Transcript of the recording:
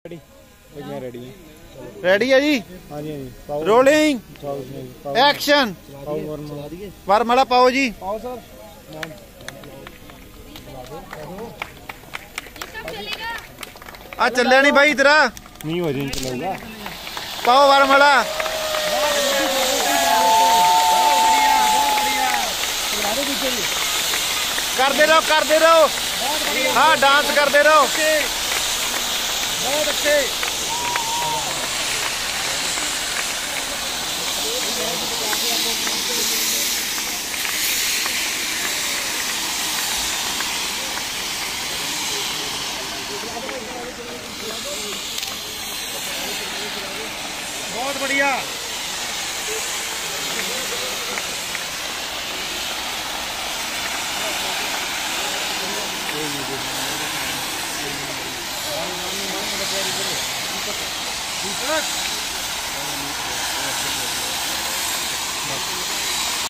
मैं रेडी हूँ। रेडी है जी? हाँ जी हाँ जी। Rolling action. वरमाला पाओ जी। पाओ सर। आ चलिया नहीं भाई इधर नहीं हो जाए चलाऊंगा। पाओ वरमाला। करते रहो। हाँ डांस करते रहो। बहुत अच्छे। बहुत बढ़िया। दूसरा